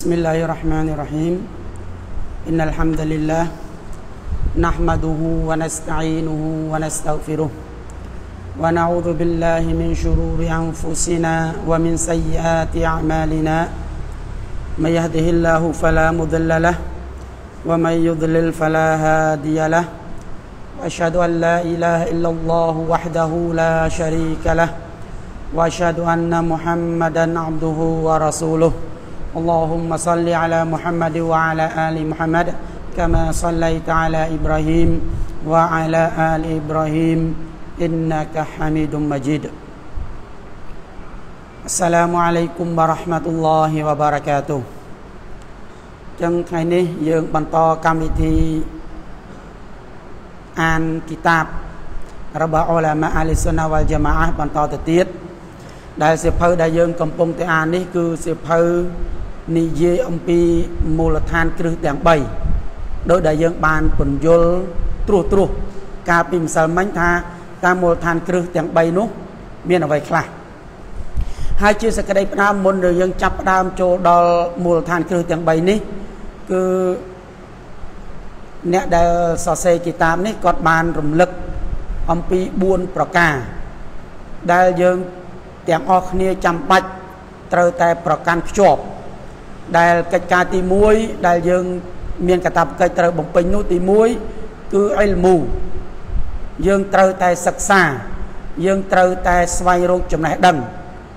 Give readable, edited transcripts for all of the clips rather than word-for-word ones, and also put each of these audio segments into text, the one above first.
Bismillahirrahmanirrahim. Innal hamdalillah nahmaduhu wa nasta'inuhu wa nastaghfiruh wa na'udzu billahi min shururi anfusina wa min sayyiati a'malina. May yahdihillahu fala mudilla lahu wa may yudlil fala hadiya lahu. Wa asyhadu an la ilaha illallah wahdahu la syarika lahu wa asyhadu anna Muhammadan 'abduhu wa rasuluh. Allahumma salli ala Muhammad wa ala ali Muhammad kama sallaita ala Ibrahim wa ala ali Ibrahim innaka Hamidum Majid. Assalamualaikum warahmatullahi wabarakatuh. ចឹងថ្ងៃនេះយើងបន្តកម្មវិធីអានគីតាបរបស់ឧលាមាអាលីសុនណាវ៉ាល់ជាម៉ាអះបន្តទៅទៀតដែលសៀវភៅដែលយើងកំពុងតែអាននេះគឺសៀវភៅនិយាយអំពីមូលដ្ឋានគ្រឹះទាំង3ដោយដែលយើងបានពន្យល់ត្រួសកាលពីម្សិលមិញថាតាមមូលដ្ឋានគ្រឹះទាំង3នោះមានអ្វីខ្លះហើយជាសក្តីផ្ដើមមុនដែលយើងចាប់ផ្ដើមចូលដល់មូលដ្ឋានគ្រឹះទាំង3នេះគឺអ្នកដែលសរសេរគីតាបនេះគាត់បានរំលឹកអំពី4ប្រការដែលយើងទាំងអស់គ្នាចាំបាច់ត្រូវតែប្រកាន់ខ្ជាប់ដែលកិច្ចការទី1ដែលយើងមានកាតព្វកិច្ចត្រូវបំពេញនោះទី1គឺអ៊ីលមូយើងត្រូវតែសិក្សាយើងត្រូវតែស្វែងរកចំណេះដឹង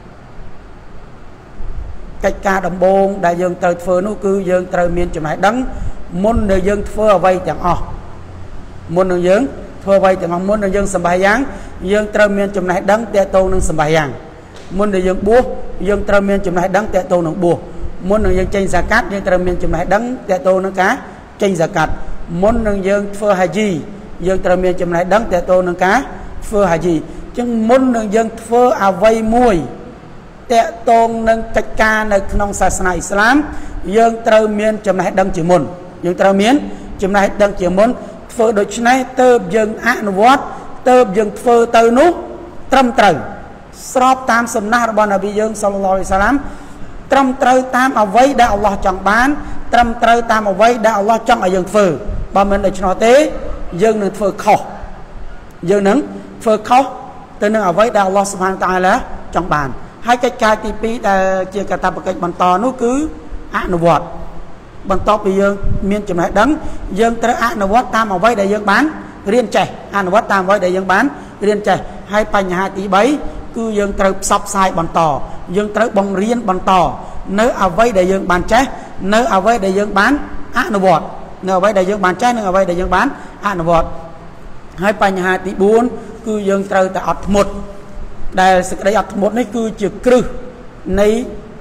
កិច្ចការដំបូងដែលយើងត្រូវធ្វើនោះគឺយើងត្រូវមានចំណេះដឹងមុននឹងយើងធ្វើអ្វីទាំងអស់មុននឹងយើងធ្វើអ្វីទាំងអស់មុននឹងយើងសម្បាយ៉ាងយើងត្រូវមានចំណេះដឹងទាក់ទងនឹងសម្បាយ៉ាងមុននឹងយើងបួសយើងត្រូវមានចំណេះដឹងទាក់ទងនឹងបួសមុននឹងយើងចេញហ្សាកាត់យើងត្រូវមានចំណេះដឹងទាក់ទងនឹងការចេញហ្សាកាត់មុននឹងយើងធ្វើហាជីយើងត្រូវមានចំណេះដឹងទាក់ទងនឹងការធ្វើហាជីអញ្ចឹងមុននឹងយើងធ្វើអ្វីមួយទាក់ទងនឹងកិច្ចការនៅក្នុងសាសនាអ៊ីស្លាមយើងត្រូវមានចំណេះដឹងជាមុនយើងត្រូវមានចំណេះដឹងជាមុនធ្វើដូច្នេះទើបយើងអនុវត្តទើបយើងធ្វើទៅនោះត្រឹមត្រូវស្របតាមសំណះរបស់នប៊ីយើងសល្លឡោះអាឡៃហ៊ីវសល្លាមត្រឹមត្រូវតាមអ្វីដែលអល់ឡោះចង់បានត្រឹមត្រូវតាមអ្វីដែលអល់ឡោះចង់ឲ្យយើងធ្វើបើមិនដូច្នោះទេយើងនឹងធ្វើខុសយើងនឹងធ្វើខុសទៅនឹងអ្វីដែលអល់ឡោះស៊ុបហានតាអាឡាចង់បានហើយកិច្ចការទី2ដែលជាកាតព្វកិច្ចបន្តនោះគឺអនុវត្តបន្ទាប់ពីយើងមានចំណេះដឹងយើងត្រូវអនុវត្តតាមអ្វីដែលយើងបានរៀនចេះអនុវត្តតាមអ្វីដែលយើងបានរៀនចេះហើយបញ្ហាទី3គឺយើងត្រូវផ្សព្វផ្សាយបន្តយើងត្រូវបង្រៀនបន្តនៅអ្វីដែលយើងបានចេះនៅអ្វីដែលយើងបានអនុវត្តនៅអ្វីដែលយើងបានចេះនិងអ្វីដែលយើងបានអនុវត្តហើយបញ្ហាទី4គឺយើងត្រូវតែអត់ធ្មត់ដែលសេចក្តីអត់ធ្មត់នេះគឺជាគ្រឹះនៃ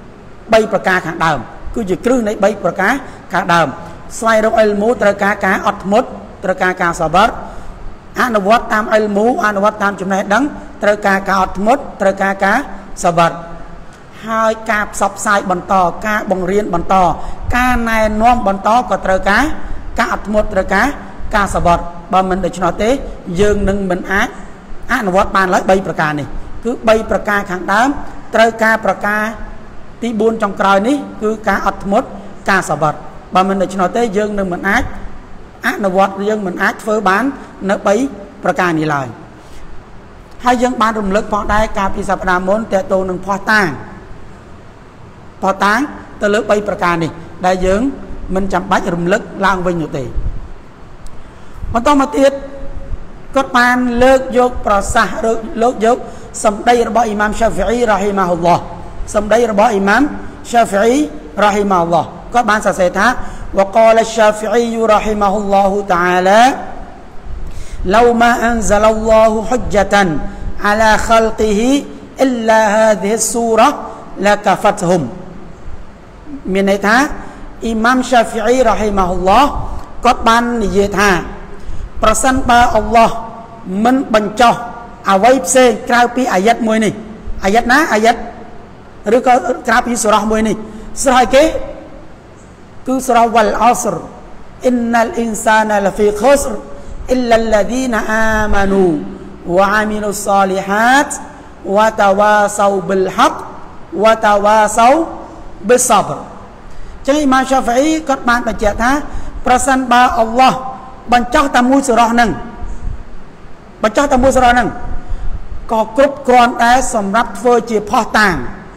3ប្រការខាងដើមគឺជាគ្រឹះនៃ3ប្រការខាងដើមស្វែងរកអ៊ីលមូត្រូវការការអត់ធ្មត់ត្រូវការការសាបរអនុវត្តតាមអ៊ីលមូអនុវត្តតាមចំណេះដឹងត្រូវការការអត់ធ្មត់ត្រូវការការសាបរហើយការផ្សព្វផ្សាយបន្តការបង្រៀនបន្តការណែនាំបន្តក៏ត្រូវការការអត់ធ្មត់ត្រូវការការសាបរបើមិនដូច្នោះទេយើងនឹងមិនអាចអនុវត្តបានឡើយ3ប្រការនេះគឺ3ប្រការខាងដើមត្រូវការប្រការទី4ចុងក្រោយនេះគឺការអត់ធ្មត់ការសាបរបើមិនដូច្នោះទេយើងនឹងមិនអាចអនុវត្តយើងមិនអាចធ្វើបាននៅ3ប្រការនេះឡើយហើយយើងបានរំលឹកផងដែរកាលពីសប្តាហ៍មុនតើតោនឹងផោះតាំងទៅលើ3ប្រការនេះដែលយើងមិនចាំបាច់រំលឹកឡើងវិញនោះទេបន្តមកទៀតគាត់បានលើកយកប្រសាសន៍លើកយកសម្ដីរបស់អ៊ីម៉ាម Shafi'i រ៉ាហ៊ីម៉ាហ៊ុលឡោះសម្ដីរបស់អ៊ីម៉ាម Shafi'i រ៉ាហ៊ីម៉ាហ៊ុលឡោះគាត់បានសរសេរថា وقال الشافعي رحمه الله تعالى لو ما أنزل الله حجة على خلقه إلا هذه السورة لكفتهم មានន័យថាអ៊ីម៉ាម Shafi'i រ៉ាហ៊ីម៉ាហ៊ុលឡោះគាត់បាននិយាយថាប្រសិនបើអល់ឡោះមិនបញ្ចុះអ្វីផ្សេងក្រៅពីអាយ៉ាត់មួយនេះអាយ៉ាត់ណាអាយ៉ាត់ឬក៏ក្រៅពីសូរ៉ាមួយនេះស្រ័យគេគឺសូរ៉ាវ៉ាល់អស្រ innal insana lafi khusr illa alladhina amanu wa amilus solihat wa tawasaw bil haqq wa tawasaw bis sabr ចឹងអ៊ីម៉ាម Shafi'i គាត់បានបញ្ជាក់ថាប្រសិនបើអល់ឡោះបញ្ចុះតែមួយសូរ៉ាហ្នឹងបញ្ចុះតែមួយសូរ៉ាហ្នឹងក៏គ្រប់គ្រាន់ដែរសម្រាប់ធ្វើជាផុសតាង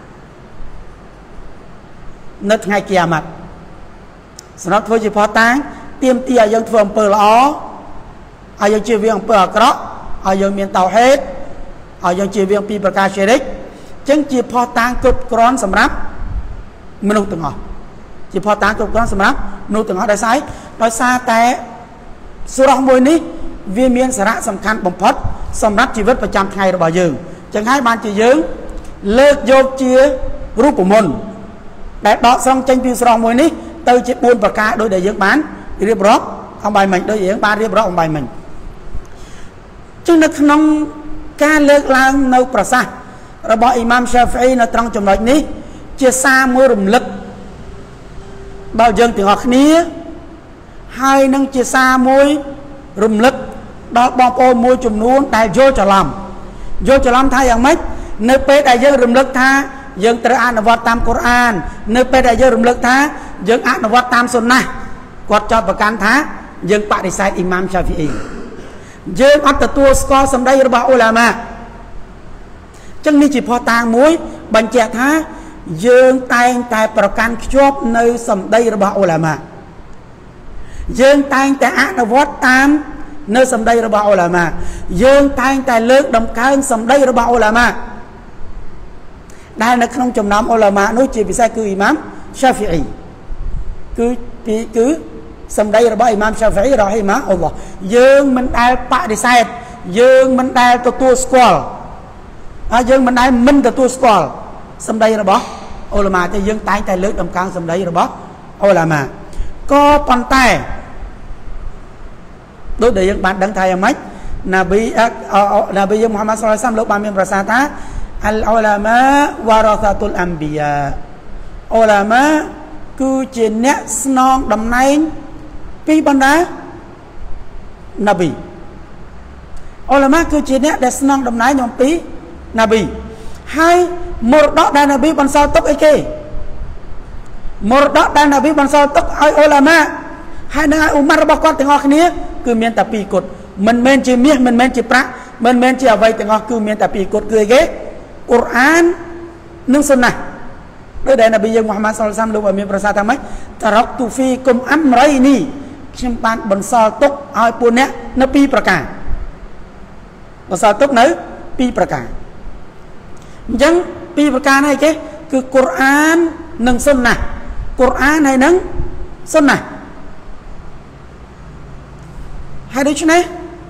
នៅថ្ងៃគីយ៉ាម៉ាត់សម្រាប់ធ្វើជាផុសតាងទាមទារឲ្យយើងធ្វើអំពើល្អឲ្យយើងជៀសវាងអំពើអាក្រក់ឲ្យយើងមានតៅហេតឲ្យយើងជៀសវាងពីប្រការជារិកចឹងជាផុសតាងគ្រប់គ្រាន់សម្រាប់មនុស្សទាំងអស់ជាផុសតាងគ្រប់គ្រាន់សម្រាប់មនុស្សទាំងអស់ដោយសារតែសូរ៉ាមួយនេះវាមានសារៈសំខាន់បំផុតសម្រាប់ជីវិតប្រចាំថ្ងៃរបស់យើងចឹងហើយបានជាយើងលើកយកជារូបមន្តដែលដកស្រង់ចេញពីសូរ៉ាមួយនេះទៅជា4ប្រការដោយដែលយើងបានរៀបរាប់អំបាយមិញដោយយើងបានរៀបរាប់អំបាយមិញចឹងនៅក្នុងការលើកឡើងនៅប្រសាសន៍របស់អ៊ីម៉ាម Shafi'i នៅត្រង់ចំណុចនេះជាសារមួយរំលឹកដល់យើងទាំងអស់គ្នាហើយនឹងជាសារមួយរំលឹកដល់បងប្អូនមួយចំនួនដែលយល់ច្រឡំថាយ៉ាងម៉េចនៅពេលដែលយើងរំលឹកថាយើងត្រូវអនុវត្តតាមកូរ៉ាននៅពេលដែលយើងរំលឹកថាយើងអនុវត្តតាមសុណាគាត់ចោទប្រកាន់ថាយើងបដិសេធអ៊ីម៉ាម Shafi'i យើងអត់ទទួលស្គាល់សម្ដីរបស់ឧលាម៉ាចឹងនេះជាភស្តុតាងមួយបញ្ជាក់ថាយើងតែងតែប្រកាន់ខ្ជាប់នៅសម្ដីរបស់ឧលាម៉ាយើងតែងតែអនុវត្តតាមនៅសម្ដីរបស់ឧលាម៉ាយើងតែងតែលើកដំកើងសម្ដីរបស់ឧលាម៉ាដែលនៅក្នុងចំណោមឧលាម៉ានោះជាពិសេសគឺអ៊ីម៉ាម Shafi'i គឺសម្ដីរបស់អ៊ីម៉ាម Shafi'i រ៉ហ៊ីម៉ាអល់ឡោះយើងមិនដែលបដិសេធយើងមិនដែលទទួលស្គាល់ហើយយើងមិនដែលមិនទទួលស្គាល់សម្ដីរបស់ឧលាម៉ាទេយើងតែងតែលើកដំកើងសម្ដីរបស់ឧលាម៉ាក៏ប៉ុន្តែដូចដែលយើងបានដឹងថាយ៉ាងម៉េចណាប៊ីយើងមូហាម៉ាត់ សល្លឡោះអាឡៃហ៊ីវ៉ាសល្លមលោកបានមានប្រសាសន៍ថាអលឧលាម៉ាវ៉ារ៉ាសាតុលអម្ប៊ីយ៉ាឧលាម៉ាគឺជាអ្នកស្នងតំណែងពីបណ្ដាណាប៊ីឧលាម៉ាគឺជាអ្នកដែលស្នងតំណែងអំពីណាប៊ីហើយមរតកដែលណាប៊ីបន្សល់ទុកអីគេមរតកដែលណាប៊ីបន្សល់ទុកឲ្យឧលាម៉ាហើយនឹងឲ្យអ៊ុម៉ាត់របស់គាត់ទាំងអស់គ្នាគឺមានតែ2គត់មិនមែនជាមាសមិនមែនជាប្រាក់មិនមែនជាអ្វីទាំងអស់គឺមានតែ2គត់គឺអីគេកូរ៉ាននិងសុណាដោយដែលណាប៊ីយើងមូហាម៉ាត់ សល្លឡោះអាឡៃហ៊ីវ៉ាសល្លមលោកបានមានប្រសាសន៍ថាម៉េចតារ៉ុកទូហ្វីគុំអាំរៃនីខ្ញុំបានបន្សល់ទុកឲ្យពួកអ្នកនៅ2ប្រការបន្សល់ទុកនៅ2ប្រការអញ្ចឹង2ប្រការនេះគេគឺកូរ៉ាននិងសុណាកូរ៉ានហើយនិងសុណាហើយដូច្នេះ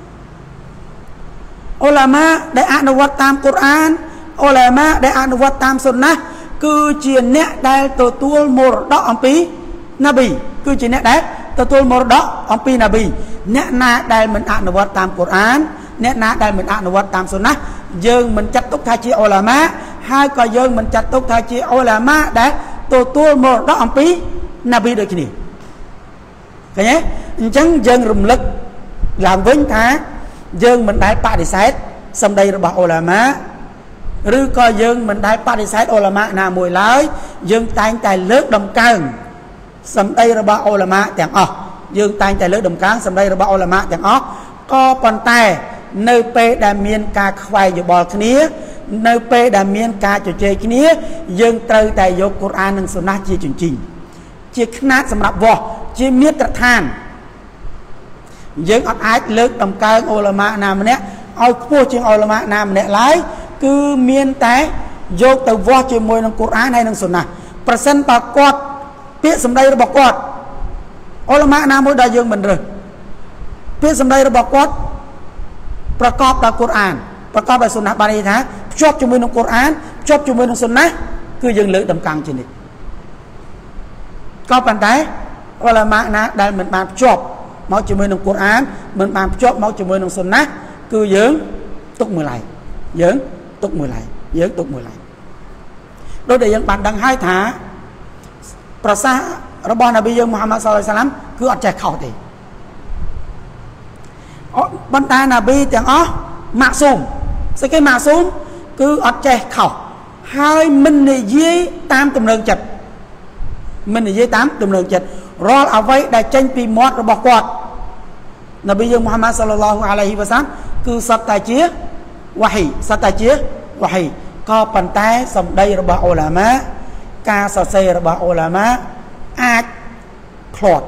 ឧលាម៉ាដែលអនុវត្តតាមកូរ៉ានឧលាម៉ាដែលអនុវត្តតាមសុណាគឺជាអ្នកដែលទទួលមរតកអំពីណាប៊ីគឺជាអ្នកដែលទទួលមរតកអំពីណាប៊ីអ្នកណាដែលមិនអនុវត្តតាមកូរ៉ានអ្នកណាដែលមិនអនុវត្តតាមសុណាយើងមិនចាត់ទុកថាជាឧលាម៉ាហើយក៏យើងមិនចាត់ទុកថាជាឧលាម៉ាដែលទទួលមរតកអំពីណាប៊ីដូចគ្នាឃើញទេអញ្ចឹងយើងរំលឹកឡើងវិញថាយើងមិនដែលបដិសេធសម្ដីរបស់ឧលាម៉ាឬក៏យើងមិនដែលបដិសេធឧលាម៉ាណាមួយឡើយយើងតែងតែលើកដំកើងសម្ដីរបស់ឧលាម៉ាទាំងអស់យើងតែងតែលើកដំកើងសម្ដីរបស់ឧលាម៉ាទាំងអស់ក៏ប៉ុន្តែនៅពេលដែលមានការខ្វែងយោបល់គ្នានៅពេលដែលមានការជជែកគ្នាយើងត្រូវតែយកកូរ៉ាននិងសុណាជាជញ្ជីងជាខ្នាតសម្រាប់វាស់ជាមាត្រដ្ឋានយើងអត់អាចលើកដំកើងឧលាម៉ាណាម្នាក់ឲ្យខ្ពស់ជាងឧលាម៉ាណាម្នាក់ឡើយគឺមានតែយកទៅវាស់ជាមួយនឹងកូរ៉ានហើយនឹងសុណាប្រសិនបើគាត់ពាក្យសម្ដីរបស់គាត់ឧលាម៉ាណាមួយដែលយើងមិនរើសពាក្យសម្ដីរបស់គាត់ប្រកបដោយកូរ៉ានប្រកបដោយសុណាបានន័យថាភ្ជាប់ជាមួយនឹងកូរ៉ានភ្ជាប់ជាមួយនឹងសុណាគឺយើងលើកដំកើងជានិច្ចក៏ប៉ុន្តែឧលាម៉ាណាដែលមិនបានភ្ជាប់មកជាមួយនឹងកូរ៉ានមិនបានភ្ជាប់មកជាមួយនឹងសុណាគឺយើងទុកមួយឡែកយើងទុកមួយឡែកដូចដែលយើងបានដឹងហើយថាប្រសាសន៍របស់នប៊ីយើងមូហាម៉ាត់ សល្លឡោះអាឡៃហ៊ីវ៉ាសល្លមគឺអត់ចេះខុសទេប៉ុន្តែនប៊ីទាំងអស់ម៉ាក់ស៊ូមស្អីគេម៉ាក់ស៊ូមគឺអត់ចេះខុសហើយមិននិយាយតាមទំនើងចិត្ត mình là dây tám tùm đường chật rồi ở vậy đã tranh bị mót rồi bỏ quạt Nabi Dương Muhammad sallallahu alaihi wasallam cứ sắp tài chia wahi có bàn tay xong đây rồi bỏ ulama ca sọ xe rồi bỏ ulama ác khọt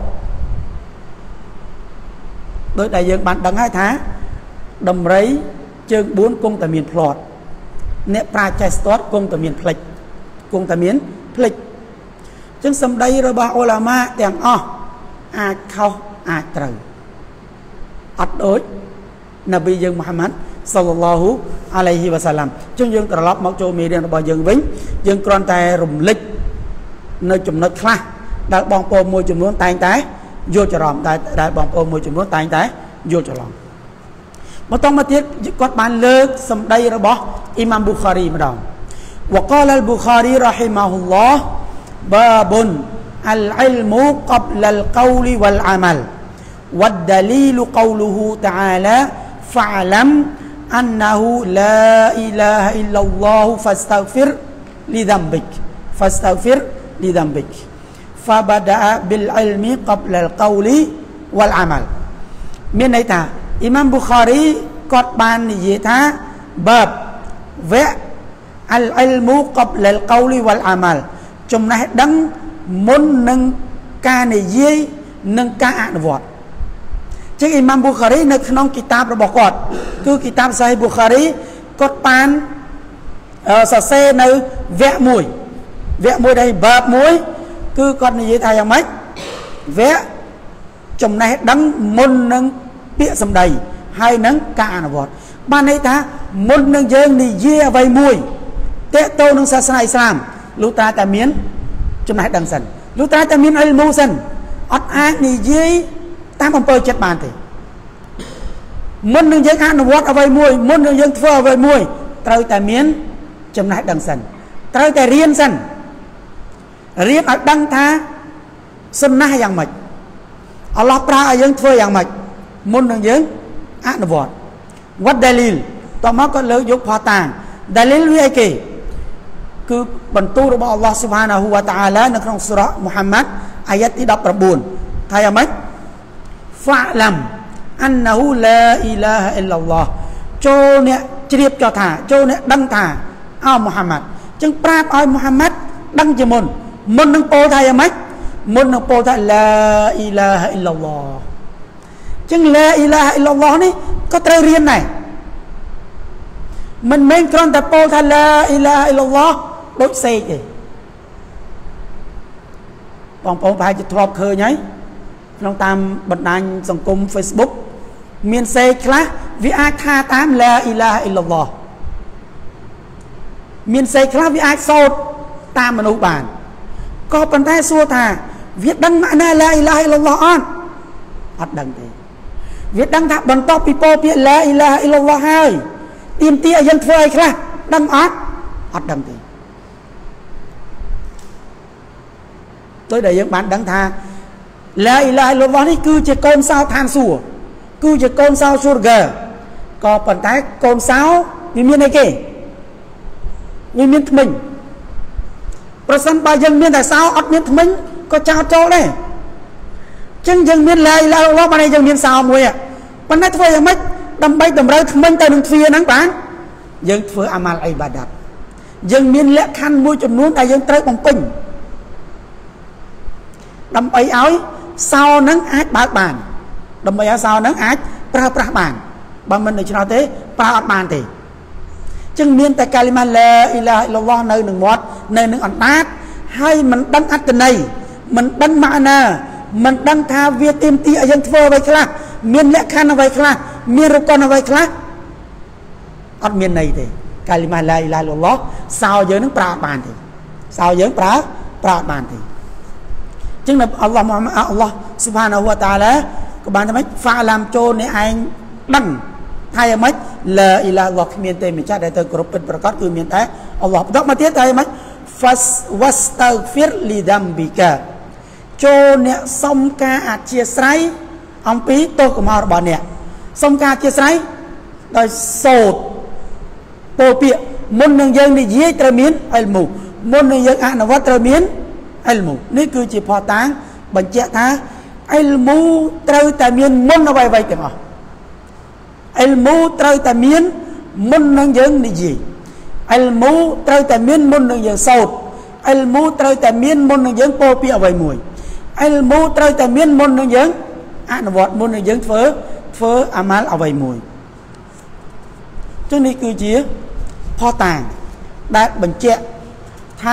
đối đại dương bạn đăng hai tháng đầm rấy chương 4 cung tà miền plot nè pra chai stot cung tà miền plek chương xong đây rồi bỏ ulama tiếng ác khâu ác trời ắt đối Nabi Dương Muhammad sallallahu alaihi wasallam chương dương trở lọc mọc châu mì đen bỏ dương vĩnh dương con tay rùm lịch nơi chùm nơi khá đại bóng bồ môi chùm luôn tay tái vô cho rõm đại bóng bồ môi chùm luôn tay tái vô cho rõm một tông mà tiết có bán lơ xong đây rồi bỏ Imam Bukhari mà đồng وقال البخاري رحمه الله باب العلم قبل القول والعمل والدليل قوله تعالى فاعلم أنه لا إله إلا الله فاستغفر لذنبك فبدأ بالعلم قبل القول والعمل من أيتا إمام بخاري قد بان يتا باب العلم قبل القول والعمل جمله دن من نن كان يي نن كان وات chứ Imam Bukhari nơi trong kitab rồi bỏ quạt cứ kitab Sahih Bukhari có pan sờ xe nơi vẽ mùi đây bập mũi cứ con như thay yang mấy vẽ trong này đắng môn nâng bịa sầm đầy hai nâng cả là vọt ban ấy ta môn nâng dương thì dê vay mùi tệ tô nâng sa Islam lúc ta ta miến trong này đằng sần lúc ta ta miến al mu sần ắt ác thì dê tam ông bơi chết bàn thì môn nương dân ăn vót ở vay mùi môn nương dân phơ ở vay mùi trời tại miến trong này đằng sần trời tại riêng sần riêng ở đăng tha sân na yang mạch Allah pra ở dân phơ yang mạch môn nương dân ăn vót what dalil tao mới có lợi dụng hòa tàng dalil với ai kì cứ bần tu của Allah subhanahu wa ta'ala trong surah Muhammad ayatที่19thay mạch fa'lam annahu la ilaha illallah cho nè triệp cho thả cho nè đăng thả ao Muhammad chứng prap ao Muhammad đăng cho môn nâng po thay mách môn nâng po thay la ilaha illallah chứng la ilaha illallah này có trời riêng này mình men con ta po thay la ilaha illallah đối xe kì bóng bóng phải cho thọp khơi nhấy trong tam bật đàn dòng cung Facebook miền xe khá vì ai tha tám la ilaha illallah miền xe khá vì ai sốt tam mà nụ bản có bàn tay xua thà viết đăng mã na la ilaha illallah on hết đăng thế viết đăng thạc bần to pipo bịa la ilaha illallah hai tìm tia dân phơi khá đăng ớt hết đăng thế tôi để những bạn đăng thà la ilaha illallah này cứ chỉ con sao than sủa cứ chỉ con sao sủa gờ có bàn tay con sao như miền này kì như miền mình person ba dân miền tại sao ở miền mình có chào cho đây chân dân miền la ilaha illallah bên này dân miền sao mùi à bên này thôi mấy đâm bay đâm ra mình tại đường phía nắng bán dân phơi amal ibadat dân miền lẽ khăn môi chấm nuốt tại dân tới bằng pin đâm bay áo sau nắng ác bát bàn đâm bay áo sau nắng ác pra bàn bằng mình được cho nó thế pra bàn thì chân miền tại kalima la ilaha illallah nơi nương mót nơi nương ăn bát hay mình đăng ắt từ này mình đăng mã na mình đăng tha việt tim ti ở dân phơ vậy khác miền lẽ khăn ở vậy khác miền rục con ở vậy khác ở miền này thì kalima la ilaha illallah sao giới nương pra bàn thì sao giới pra bàn thì chứng là Allah subhanahu wa ta'ala các bạn thấy mấy pha làm cho nên anh đăng thay mấy la ilaha illallah miền tây miền cha đại từ group bênประกอบคือmiền tây Allah đó mà tiếp thay mấy wastaghfir li dambika cho nên xong ca chia sẻ ông pí tôi cũng hỏi bọn nè xong ca chia sẻ đời sột bồ bịa môn nương dân thì dễ trở miến ai mù môn nương dân ăn nó vắt trở miến ilmu នេះគឺជាផតាំងបញ្ជាក់ថា ilmu ត្រូវតែមានមុនអ្វីៗទាំងអស់ ilmu ត្រូវតែមានមុននឹងយើងនិយាយ ilmu ត្រូវតែមានមុននឹងយើងសូត្រ ilmu ត្រូវតែមានមុននឹងយើងពោលពាក្យអ្វីមួយ ilmu ត្រូវតែមានមុននឹងយើងអនុវត្តមុននឹងយើងធ្វើអាម៉ាល់អ្វីមួយចឹងនេះគឺជាផតាំងដែលបញ្ជាក់ថា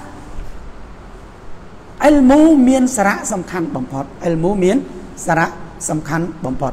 ilmu មានសារៈសំខាន់បំផុត ilmu មានសារៈសំខាន់បំផុត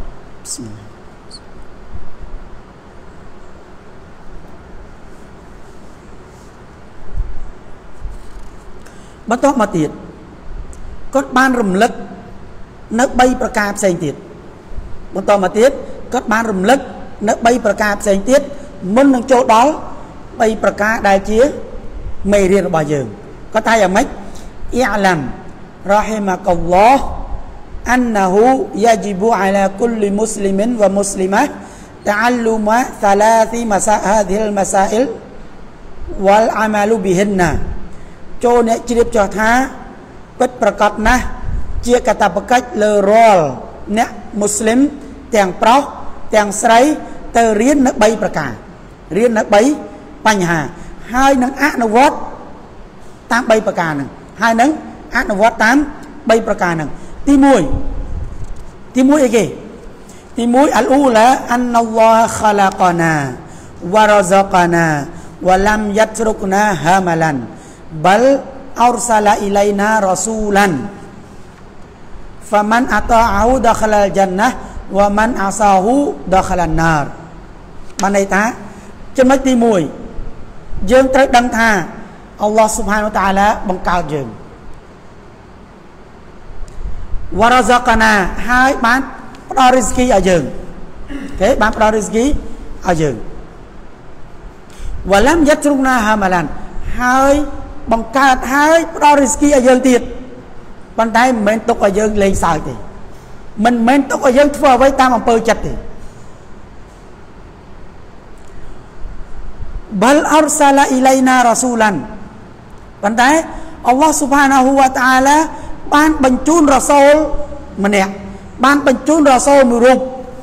បន្តមកទៀតគាត់បានរំលឹកនៅ3ប្រការផ្សេងទៀតបន្តមកទៀតគាត់បានរំលឹកនៅ3ប្រការផ្សេងទៀតមុននឹងចូលដល់3ប្រការដែលជាមេរៀនរបស់យើងគាត់ថាយ៉ាងម៉េច i'lam rahimakallah annahu yajibu ala kulli muslimin wa muslimah ta'alluma thalathi hadhil masail wal amalu bihinna ចូលអ្នកជ្រាបចោះថាពិតប្រកបណាស់ជាកាតព្វកិច្ចលើរាល់អ្នកមូស្លីមទាំងប្រុសទាំងស្រីទៅរៀននៅ3ប្រការរៀននៅ3បញ្ហាហើយនឹងអនុវត្តតាម3ប្រការហ្នឹងហើយនឹងអនុវត្តតាម3ប្រការហ្នឹងទី1អីគេទី1 al-ula annallaha khalaqana wa razaqana wa lam yatrukna hamalan bal arsala ilaina rasulan faman ata'ahu dakhalal jannah wa man asahu dakhalan nar បានន័យថាចំណុចទី1យើងត្រូវដឹងថាអល់ឡោះស៊ុបហានវតាអាឡាបង្កើតយើងវ៉ារ៉ាហ្សាកាណាហើយបានផ្ដល់រីស្គីឲ្យយើងអូខេបានផ្ដល់រីស្គីឲ្យយើងវ៉ាឡាំយ៉ាត់រុកណាហាម៉ាឡានហើយបង្កើតហើយផ្ដល់រីស្គីឲ្យយើងទៀតប៉ុន្តែមិនមែនទុកឲ្យយើងលេងសើចទេមិនមែនទុកឲ្យយើងធ្វើអ្វីតាមអំពើចិត្តទេ bal arsala ilaina rasulan ប៉ុន្តែអល់ឡោះស៊ុបហានាហ៊ូវតាអាឡាបានបញ្ជូនរ៉ាសូលម្នាក់បានបញ្ជូនរ៉ាសូលមួយរូប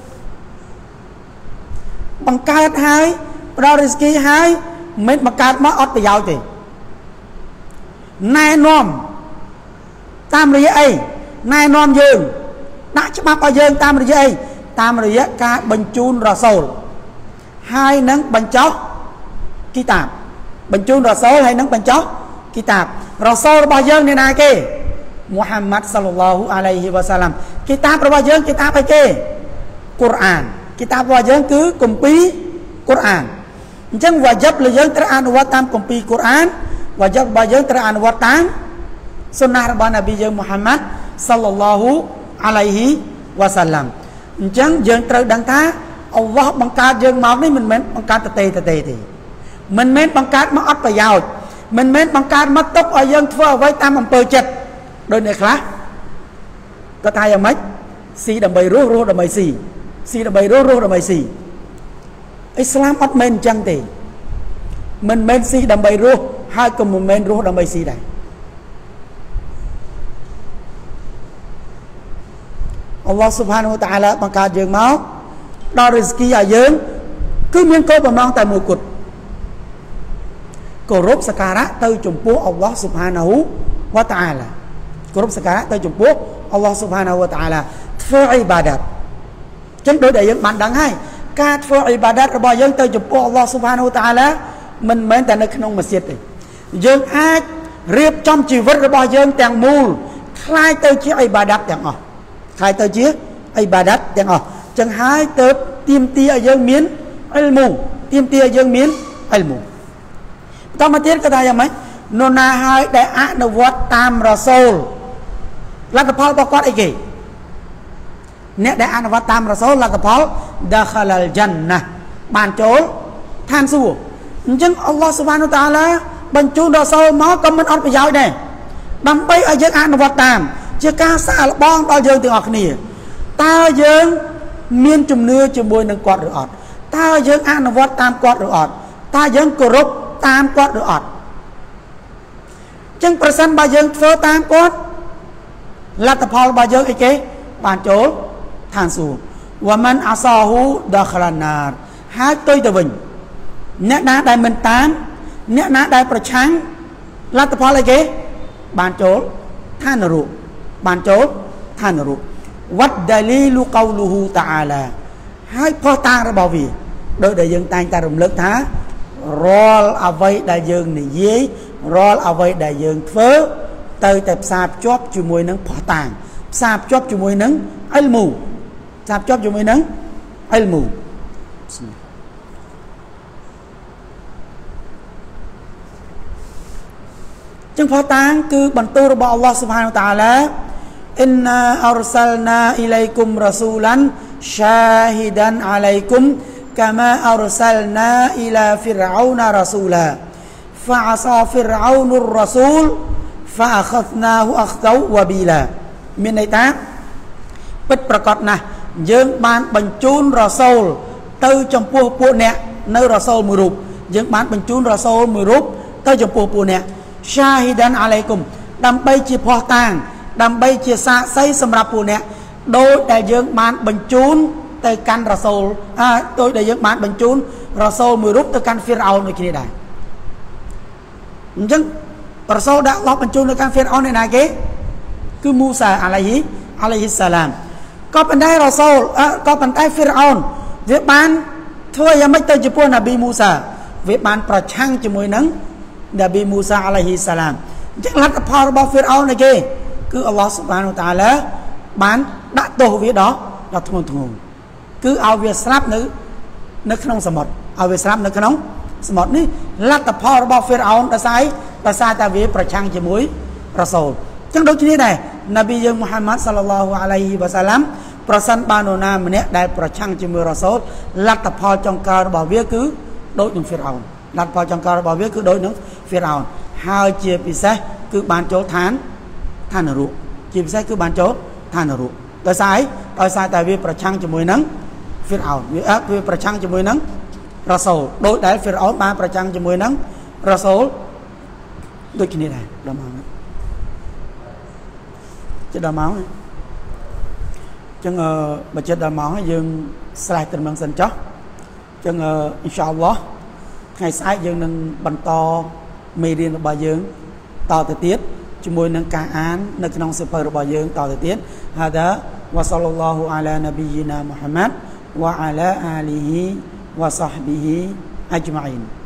បង្កើតហើយផ្ដល់រីស្គីហើយមិនបង្កើតមកអត់ប្រយោជន៍ទេណែនាំតាមរយៈអីណែនាំយើងដាក់ច្បាប់ឲ្យយើងតាមរយៈអីតាមរយៈការបញ្ជូនរ៉ាសូលហើយនឹងបញ្ចុះគីតាបបញ្ជូនរ៉ាសូលហើយនឹងបញ្ចុះគីតាបរ៉ាសូលរបស់យើងអ្នកណាគេមូហាម៉ាត់សល្លឡោហ៊ូអាឡៃហ៊ីវ៉ាសាឡាំគីតាបរបស់យើងគីតាបអីគេកូរ៉ានគីតាបរបស់យើងគឺគម្ពីរកូរ៉ានអញ្ចឹងវ៉ាជីបលើយើងត្រូវអនុវត្តតាមគម្ពីរកូរ៉ានវ៉ាជីបរបស់យើងត្រូវអនុវត្តតាមសុណារបស់នប៊ីយើងមូហាម៉ាត់សល្លឡោហ៊ូអាឡៃហ៊ីវ៉ាសាឡាំអញ្ចឹងយើងត្រូវដឹងថាអល់ឡោះបង្កើតយើងមកនេះមិនមែនបង្កើតទេទេមិនមែនបង្កើតមកអត់ប្រយោជន៍មិនមែនបង្កើតមកទុកឲ្យយើងធ្វើអ្វីតាមអំពើចិត្តដោយអ្នកខ្លះគាត់ថាយ៉ាងម៉េចស៊ីដើម្បីរស់ដើម្បីស៊ីដើម្បីរស់ដើម្បីស៊ីអ៊ីស្លាមអត់មែនអញ្ចឹងទេមិនមែនស៊ីដើម្បីរស់ហើយក៏មិនមែនរស់ដើម្បីស៊ីដែរអល់ឡោះស៊ុបហានវតាអាឡាបង្កើតយើងមកដល់រីស្គីឲ្យយើងគឺមានគោលបំណងតែមួយគត់គោរពសក្ការៈទៅចំពោះអល់ឡោះស៊ុបហានាហ៊ូវតាអាឡាគោរពសក្ការៈទៅចំពោះអល់ឡោះស៊ុបហានាហ៊ូវតាអាឡាធ្វើអ៊ីបាដាតចឹងដូចដែលយើងបានដឹងហើយការធ្វើអ៊ីបាដាតរបស់យើងទៅចំពោះអល់ឡោះស៊ុបហានាហ៊ូវតាអាឡាមិនមែនតែនៅក្នុងម៉ាស៊ីតទេយើងអាចរៀបចំជីវិតរបស់យើងទាំងមូលคล้ายទៅជាអ៊ីបាដាតទាំងអស់คล้ายទៅជាអ៊ីបាដាតទាំងអស់ចឹងហើយទៅទាមទារឲ្យយើងមានអ៊ីលមូទាមទារឲ្យយើងមានអ៊ីលមូតមកទៀតក៏ថាយ៉ាងម៉េចនរណាហើយដែលអនុវត្តតាមរ៉ាសូលលទ្ធផលរបស់គាត់អីគេអ្នកដែលអនុវត្តតាមរ៉ាសូលលទ្ធផលដាខលលជន្ណាបានចូលឋានសួគ៌អញ្ចឹងអល់ឡោះស៊ុបហានវតាអាឡាបញ្ជូនរ៉ាសូលមកក៏មិនអត់ប្រយោជន៍ដែរដើម្បីឲ្យយើងអនុវត្តតាមជាការសាកល្បងដល់យើងទាំងអស់គ្នាតើយើងមានជំនឿជាមួយនឹងគាត់ឬអត់តើយើងអនុវត្តតាមគាត់ឬអត់តើយើងគោរពតាមគាត់ឬអត់ chẳng phần sân bà dương phơ tam con là tập hò bà dương ấy kế bàn chỗ than sù và mình asahu dakhalana hai tôi từ mình nét ná đại mình tám nét ná đạiประชังlà tập hò ấy kế bàn chỗ than ru bàn chỗ than ruวัดดาลีลูกาลูฮูตาอาลาให้พ่อตาเราบอกวิโดยได้ยังตายตารำลึกท้ารอลเอาไว้ได้ยังนี่ยี่รอลเอาไว้ได้ยังเฟ้อเตยแต่สาบจบจุมวยนังพ่อตางสาบจบจุมวยนังอัลมูสาบจบจุมวยนังอัลมูจึงพ่อตางคือบรรทุระบอัลลอฮฺ سبحانه และ تعالى Inna arsalna ilaikum rasulan syahidan alaikum kama arsalna ila fir'auna rasula fa'asa fir'aunur rasul fa'akhadnahu akhdaw wabila មានន័យថាពិតប្រកបណាស់យើងបានបញ្ជូនរ៉ាសូលទៅចំពោះពួកអ្នកនៅរ៉ាសូលមួយរូបយើងបានបញ្ជូនរ៉ាសូលមួយរូបទៅចំពោះពួកអ្នក syahidan alaikum ដើម្បីជាភស្តុតាងដើម្បីជាសាក្សីសម្រាប់ពួកអ្នកដោយដែលយើងបានបញ្ជូនទៅកាន់រ៉ាសូលដោយដែលយើងបានបញ្ជូនរ៉ាសូលមួយរូបទៅកាន់ហ្វីរអោនដូចគ្នាដែរអញ្ចឹងរ៉ាសូលដែលអល់ឡោះបញ្ជូនទៅកាន់ហ្វីរអោននេះណាគេគឺមូសាអាឡៃហ៊ីសាឡាមក៏ប៉ុន្តែរ៉ាសូលក៏ប៉ុន្តែហ្វីរអោនវាបានធ្វើយ៉ាងម៉េចទៅចំពោះណាប៊ីមូសាវាបានប្រឆាំងជាមួយនឹងណាប៊ីមូសាអាឡៃហ៊ីសាឡាមអញ្ចឹងលទ្ធផលរបស់ហ្វីរអោននេះគេគឺអល់ឡោះ سبحانه และ تعالى បានដាក់ទោសវាដល់ធ្ងន់ធ្ងរគឺឲ្យវាស្លាប់នៅក្នុងសមុទ្រឲ្យវាស្លាប់នៅក្នុងសមុទ្រនេះលទ្ធផលរបស់ហ្វីរអោនដោយសារតែវាប្រឆាំងជាមួយរ៉ាសូលអញ្ចឹងដូចគ្នាដែរនប៊ីយើងមូហាម៉ាត់សល្លឡោះអាឡៃហ៊ីវ៉ាសាឡាំប្រសិនបាននរណាម្នាក់ដែលប្រឆាំងជាមួយរ៉ាសូលលទ្ធផលចុងក្រោយរបស់វាគឺដូចនឹងហ្វីរអោនលទ្ធផលចុងក្រោយរបស់វាគឺដូចនឹងហ្វីរអោនហើយជាពិសេសគឺបានចូលឋាននរកជាពិសេសគឺបានចូលឋាននរកដោយសារតែវាប្រឆាំងជាមួយនឹងហ្វីរអោនវាប្រឆាំងជាមួយនឹងរ៉ាសូលដោយដែលហ្វីរអោនបានប្រឆាំងជាមួយនឹងរ៉ាសូលដូចគ្នាដែរដល់មកជិតដល់មកចឹងបើជិតដល់មកយើងស្រេចត្រឹមនឹងសិនចុះចឹងអ៊ីនសាអល់ឡោះថ្ងៃស្អែកយើងនឹងបន្តមេរៀនរបស់យើងតទៅទៀតជាមួយនឹងការអាននៅក្នុងសៀវភៅរបស់យើងតទៅទៀតហាដាវ៉ាសល្លឡោះអាឡានប៊ីយីណាមូហាម៉ាត់វ៉ាអាឡាអាលីហ៊ីវ៉ាសាហ្ប៊ីហ៊ីអជ្ម៉ៃន